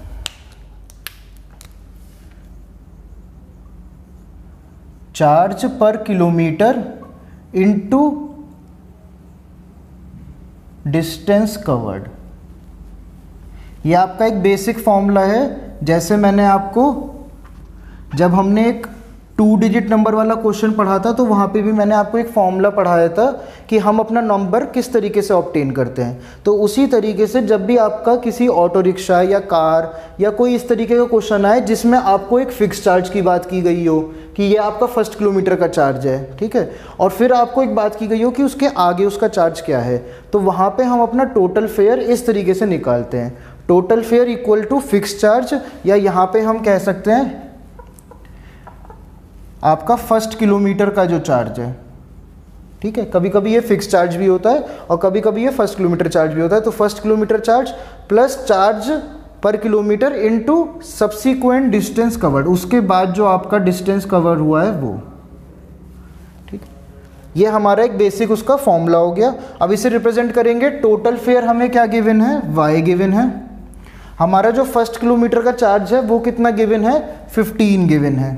charge per kilometre into distance covered. ये आपका एक बेसिक फॉर्मूला है। जैसे मैंने आपको जब हमने एक टू डिजिट नंबर वाला क्वेश्चन पढ़ा था तो वहाँ पे भी मैंने आपको एक फॉर्मूला पढ़ाया था कि हम अपना नंबर किस तरीके से ऑब्टेन करते हैं। तो उसी तरीके से जब भी आपका किसी ऑटो रिक्शा या कार या कोई इस तरीके का क्वेश्चन आए जिसमें आपको एक फिक्स चार्ज की बात की गई हो कि ये आपका फर्स्ट किलोमीटर का चार्ज है, ठीक है, और फिर आपको एक बात की गई हो कि उसके आगे उसका चार्ज क्या है, तो वहाँ पे हम अपना टोटल फेयर इस तरीके से निकालते हैं। Total fare equal to fix charge, या यहाँ पे हम कह सकते हैं आपका फर्स्ट किलोमीटर का जो चार्ज है, ठीक है। कभी कभी ये फिक्स चार्ज भी होता है और कभी कभी ये फर्स्ट किलोमीटर चार्ज भी होता है। तो first kilometre charge plus charge per kilometre into subsequent distance covered, उसके बाद जो आपका डिस्टेंस कवर हुआ है वो, ठीक। ये हमारा एक बेसिक उसका फॉर्मूला हो गया। अब इसे रिप्रेजेंट करेंगे, टोटल फेयर हमें क्या गिवन है, वाई गिवन है। हमारा जो फर्स्ट किलोमीटर का चार्ज है वो कितना गिवन है, फिफ्टीन गिवन है,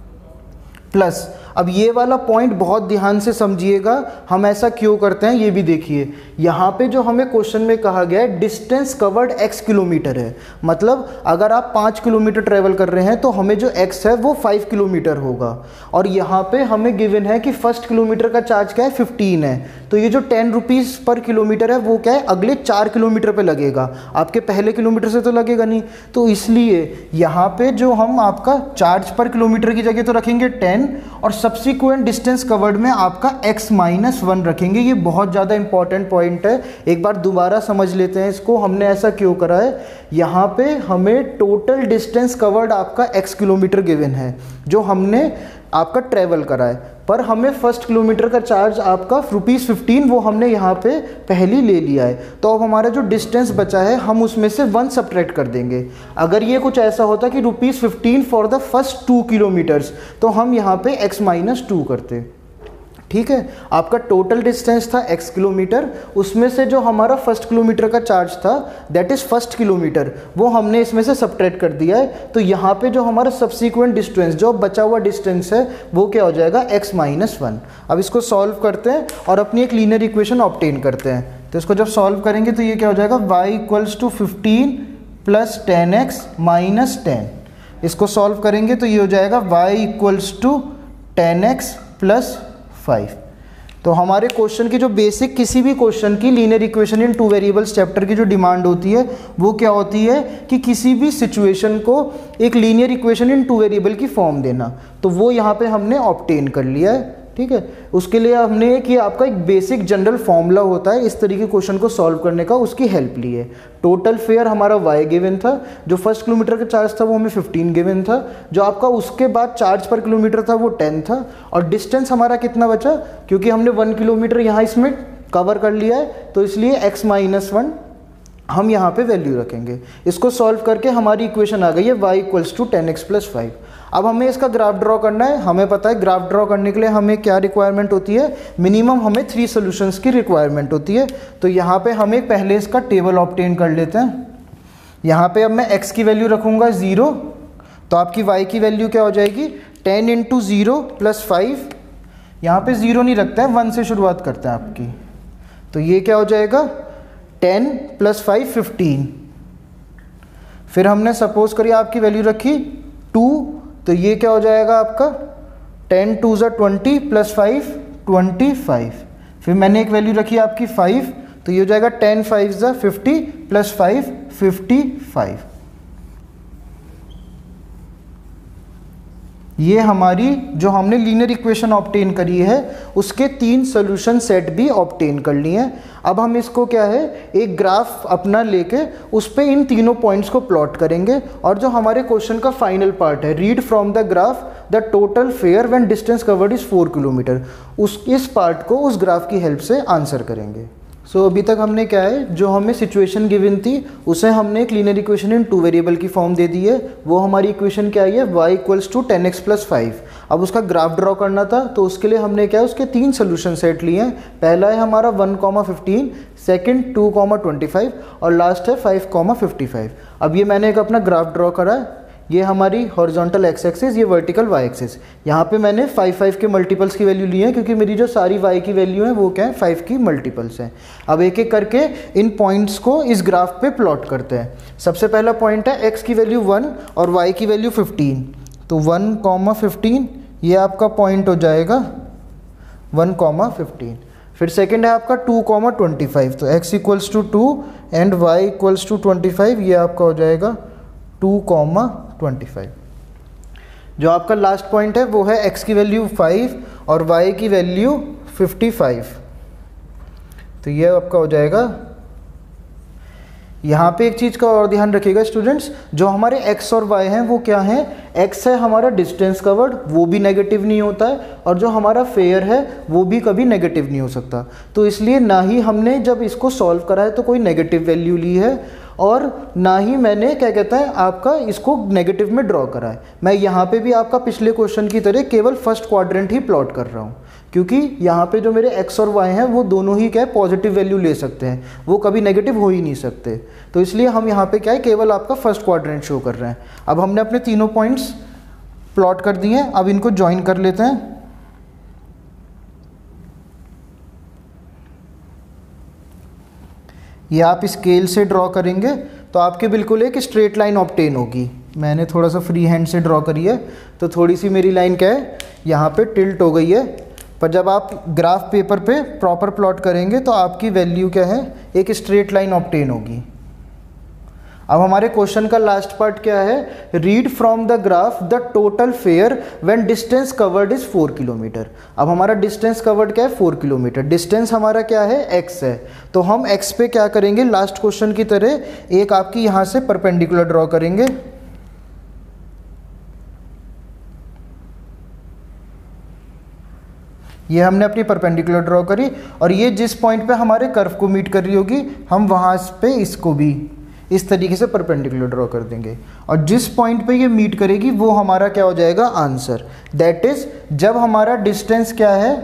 प्लस अब ये वाला पॉइंट बहुत ध्यान से समझिएगा, हम ऐसा क्यों करते हैं ये भी देखिए। यहाँ पे जो हमें क्वेश्चन में कहा गया है डिस्टेंस कवर्ड एक्स किलोमीटर है, मतलब अगर आप पाँच किलोमीटर ट्रेवल कर रहे हैं तो हमें जो एक्स है वो फाइव किलोमीटर होगा, और यहाँ पे हमें गिवन है कि फर्स्ट किलोमीटर का चार्ज क्या है, फिफ्टीन है। तो ये जो टेन रुपीज़ पर किलोमीटर है वो क्या है, अगले चार किलोमीटर पर लगेगा, आपके पहले किलोमीटर से तो लगेगा नहीं। तो इसलिए यहाँ पे जो हम आपका चार्ज पर किलोमीटर की जगह तो रखेंगे टेन, और सब्सिक्वेंट डिस्टेंस कवर्ड में आपका x माइनस वन रखेंगे। ये बहुत ज़्यादा इंपॉर्टेंट पॉइंट है, एक बार दोबारा समझ लेते हैं इसको। हमने ऐसा क्यों करा है, यहाँ पे हमें टोटल डिस्टेंस कवर्ड आपका x किलोमीटर गिवन है जो हमने आपका ट्रैवल करा है, पर हमें फर्स्ट किलोमीटर का चार्ज आपका रुपीज़ फिफ्टीन वो हमने यहाँ पे पहले ले लिया है। तो अब हमारा जो डिस्टेंस बचा है हम उसमें से वन सब्ट्रैक्ट कर देंगे। अगर ये कुछ ऐसा होता कि rupees fifteen for the first two kilometres तो हम यहाँ पे एक्स माइनस टू करते, ठीक है। आपका टोटल डिस्टेंस था x किलोमीटर, उसमें से जो हमारा फर्स्ट किलोमीटर का चार्ज था दैट इज़ फर्स्ट किलोमीटर, वो हमने इसमें से सब्ट्रैक्ट कर दिया है। तो यहाँ पे जो हमारा सब्सिक्वेंट डिस्टेंस, जो बचा हुआ डिस्टेंस है वो क्या हो जाएगा, x माइनस वन। अब इसको सॉल्व करते हैं और अपनी एक लीनियर इक्वेशन ऑब्टेन करते हैं। तो इसको जब सॉल्व करेंगे तो ये क्या हो जाएगा, y equals to fifteen plus ten x minus ten. इसको सॉल्व करेंगे तो ये हो जाएगा y equals to ten x plus five. तो हमारे क्वेश्चन की जो बेसिक किसी भी क्वेश्चन की linear equation in two variables chapter की जो डिमांड होती है वो क्या होती है कि किसी भी सिचुएशन को एक linear equation in two variable की फॉर्म देना। तो वो यहाँ पे हमने ऑब्टेन कर लिया है, ठीक है। उसके लिए हमने कि आपका एक बेसिक जनरल फॉर्मूला होता है इस तरीके क्वेश्चन को सॉल्व करने का, उसकी हेल्प ली है। टोटल फेयर हमारा y गिवन था, जो फर्स्ट किलोमीटर का चार्ज था वो हमें फिफ्टीन गिवन था, जो आपका उसके बाद चार्ज पर किलोमीटर था वो टेन था, और डिस्टेंस हमारा कितना बचा, क्योंकि हमने वन किलोमीटर यहाँ इसमें कवर कर लिया है तो इसलिए x माइनस वन हम यहाँ पे वैल्यू रखेंगे। इसको सॉल्व करके हमारी इक्वेशन आ गई है y equals to ten x plus five. अब हमें इसका ग्राफ ड्रॉ करना है। हमें पता है ग्राफ ड्रॉ करने के लिए हमें क्या रिक्वायरमेंट होती है, मिनिमम हमें थ्री सॉल्यूशंस की रिक्वायरमेंट होती है। तो यहाँ पे हमें पहले इसका टेबल ऑब्टेन कर लेते हैं। यहाँ पे अब मैं x की वैल्यू रखूँगा ज़ीरो, तो आपकी y की वैल्यू क्या हो जाएगी, ten into zero plus five. यहाँ पे ज़ीरो नहीं रखते हैं, वन से शुरुआत करते हैं आपकी। तो ये क्या हो जाएगा, टेन प्लस फाइव फिफ्टीन। फिर हमने सपोज करिए आपकी वैल्यू रखी टू, तो ये क्या हो जाएगा आपका, टेन टू ज़ा twenty plus five twenty five. फिर मैंने एक वैल्यू रखी आपकी फाइव, तो ये हो जाएगा टेन फाइव ज़ा fifty plus five fifty five. ये हमारी जो हमने लीनियर इक्वेशन ऑब्टेन करी है उसके तीन सॉल्यूशन सेट भी ऑब्टेन कर लिए हैं। अब हम इसको क्या है, एक ग्राफ अपना लेके उस पर इन तीनों पॉइंट्स को प्लॉट करेंगे, और जो हमारे क्वेश्चन का फाइनल पार्ट है, read from the graph the total fare when distance covered is four kilometre, उस इस पार्ट को उस ग्राफ की हेल्प से आंसर करेंगे। सो so, अभी तक हमने क्या है, जो हमें सिचुएशन गिवन थी उसे हमने एक linear equation in two variable की फॉर्म दे दी है। वो हमारी इक्वेशन क्या है, y equals to ten x plus five. अब उसका ग्राफ ड्रॉ करना था तो उसके लिए हमने क्या है, उसके तीन सोल्यूशन सेट लिए हैं। पहला है हमारा one comma fifteen, second two comma twenty five, और लास्ट है फाइव कॉमा फिफ्टी फाइव। अब ये मैंने एक अपना ग्राफ ड्रॉ करा है, ये हमारी हॉरिजॉन्टल एक्स एक्सिस, ये वर्टिकल वाई एक्सिस। यहाँ पे मैंने फाइव फाइव के मल्टीपल्स की वैल्यू ली है क्योंकि मेरी जो सारी वाई की वैल्यू है वो क्या है, फाइव की मल्टीपल्स हैं। अब एक एक करके इन पॉइंट्स को इस ग्राफ पे प्लॉट करते हैं। सबसे पहला पॉइंट है एक्स की वैल्यू वन और वाई की वैल्यू फिफ्टीन, तो वन कॉमा फिफ्टीन ये आपका पॉइंट हो जाएगा वन कॉमा फिफ्टीन। फिर सेकंड है आपका टू कॉमा ट्वेंटी फाइव, तो x equals to two and y equals to twenty five, ये आपका हो जाएगा टू कॉमा ट्वेंटी फाइव। जो आपका लास्ट पॉइंट है वो है x की वैल्यू फाइव और y की वैल्यू फिफ्टी फाइव, तो ये आपका हो जाएगा। यहाँ पे एक चीज़ का और ध्यान रखिएगा स्टूडेंट्स, जो हमारे x और y हैं वो क्या हैं, x है हमारा डिस्टेंस कवर्ड, वो भी नेगेटिव नहीं होता है, और जो हमारा फेयर है वो भी कभी नेगेटिव नहीं हो सकता। तो इसलिए ना ही हमने जब इसको सॉल्व करा है तो कोई नेगेटिव वैल्यू ली है, और ना ही मैंने क्या कहता है आपका इसको नेगेटिव में ड्रॉ करा है। मैं यहाँ पे भी आपका पिछले क्वेश्चन की तरह केवल फर्स्ट क्वाड्रेंट ही प्लॉट कर रहा हूँ, क्योंकि यहाँ पे जो मेरे x और y हैं वो दोनों ही क्या है पॉजिटिव वैल्यू ले सकते हैं, वो कभी नेगेटिव हो ही नहीं सकते। तो इसलिए हम यहाँ पे क्या है केवल आपका फर्स्ट क्वाड्रेंट शो कर रहे हैं। अब हमने अपने तीनों पॉइंट्स प्लॉट कर दिए हैं, अब इनको ज्वाइन कर लेते हैं। ये आप स्केल से ड्रॉ करेंगे तो आपके बिल्कुल एक स्ट्रेट लाइन ऑब्टेन होगी। मैंने थोड़ा सा फ्री हैंड से ड्रॉ करी है तो थोड़ी सी मेरी लाइन क्या है यहाँ पे टिल्ट हो गई है, पर जब आप ग्राफ पेपर पे प्रॉपर प्लॉट करेंगे तो आपकी वैल्यू क्या है एक स्ट्रेट लाइन ऑब्टेन होगी। अब हमारे क्वेश्चन का लास्ट पार्ट क्या है, read from the graph the total fare when distance covered is four kilometre. अब हमारा डिस्टेंस कवर्ड क्या है फोर किलोमीटर, डिस्टेंस हमारा क्या है x है, तो हम x पे क्या करेंगे लास्ट क्वेश्चन की तरह एक आपकी यहाँ से परपेंडिकुलर ड्रॉ करेंगे। ये हमने अपनी परपेंडिकुलर ड्रॉ करी, और ये जिस पॉइंट पे हमारे कर्व को मीट कर रही होगी हम वहाँ पे इसको भी इस तरीके से परपेंडिकुलर ड्रॉ कर देंगे, और जिस पॉइंट पे ये मीट करेगी वो हमारा क्या हो जाएगा आंसर। दैट इज जब हमारा डिस्टेंस क्या है,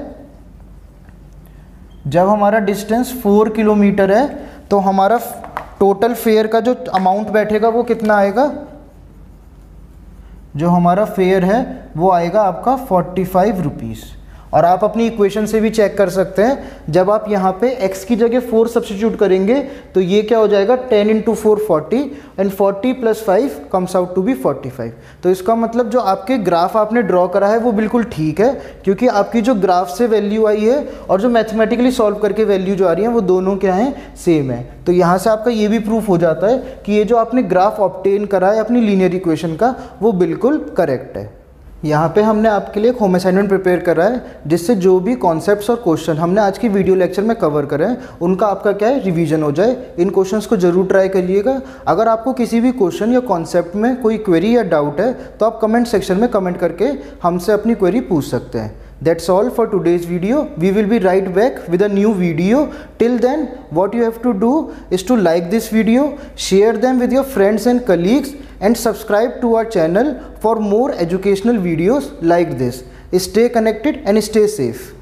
जब हमारा डिस्टेंस फोर किलोमीटर है तो हमारा टोटल फेयर का जो अमाउंट बैठेगा वो कितना आएगा, जो हमारा फेयर है वो आएगा आपका फोर्टी फाइव रुपीज़। और आप अपनी इक्वेशन से भी चेक कर सकते हैं, जब आप यहाँ पे x की जगह फोर सब्स्टिट्यूट करेंगे तो ये क्या हो जाएगा ten into four forty, and forty plus five comes out to be forty five. तो इसका मतलब जो आपके ग्राफ आपने ड्रॉ करा है वो बिल्कुल ठीक है, क्योंकि आपकी जो ग्राफ से वैल्यू आई है और जो मैथमेटिकली सॉल्व करके वैल्यू जो आ रही है वो दोनों क्या हैं सेम है। तो यहाँ से आपका ये भी प्रूफ हो जाता है कि ये जो आपने ग्राफ ऑब्टेन करा है अपनी लीनियर इक्वेशन का वो बिल्कुल करेक्ट है। यहाँ पे हमने आपके लिए एक होम असाइनमेंट प्रिपेयर करा है, जिससे जो भी कॉन्सेप्ट्स और क्वेश्चन हमने आज की वीडियो लेक्चर में कवर करे हैं उनका आपका क्या है रिवीजन हो जाए। इन क्वेश्चंस को जरूर ट्राई करिएगा। अगर आपको किसी भी क्वेश्चन या कॉन्सेप्ट में कोई क्वेरी या डाउट है तो आप कमेंट सेक्शन में कमेंट करके हमसे अपनी क्वेरी पूछ सकते हैं। That's all for today's video. We will be right back with a new video. Till then, what you have to do is to like this video, share them with your friends and colleagues, and subscribe to our channel for more educational videos like this. Stay connected and stay safe.